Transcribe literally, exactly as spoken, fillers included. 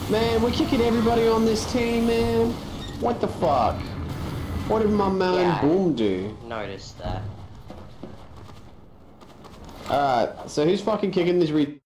Man, we're kicking everybody on this team, man. What the fuck? What did my man Yeah, Boom do? Noticed that. Alright, so who's fucking kicking this re-